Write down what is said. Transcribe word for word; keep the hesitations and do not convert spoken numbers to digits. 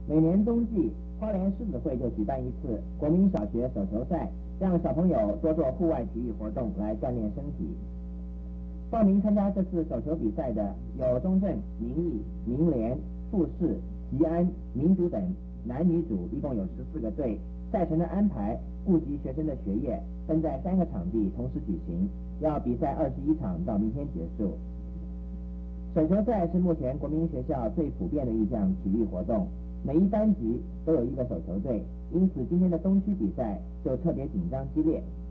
每年冬季，花莲狮子会就举办一次国民小学手球赛，让小朋友多做户外体育活动来锻炼身体。报名参加这次手球比赛的有中正、民意、民联、富士、吉安、民族等男女组，一共有十四个队。赛程的安排顾及学生的学业，分在三个场地同时举行，要比赛二十一场到明天结束。手球赛是目前国民学校最普遍的一项体育活动，每一班级都有一个手球队，因此今天的东区比赛就特别紧张激烈。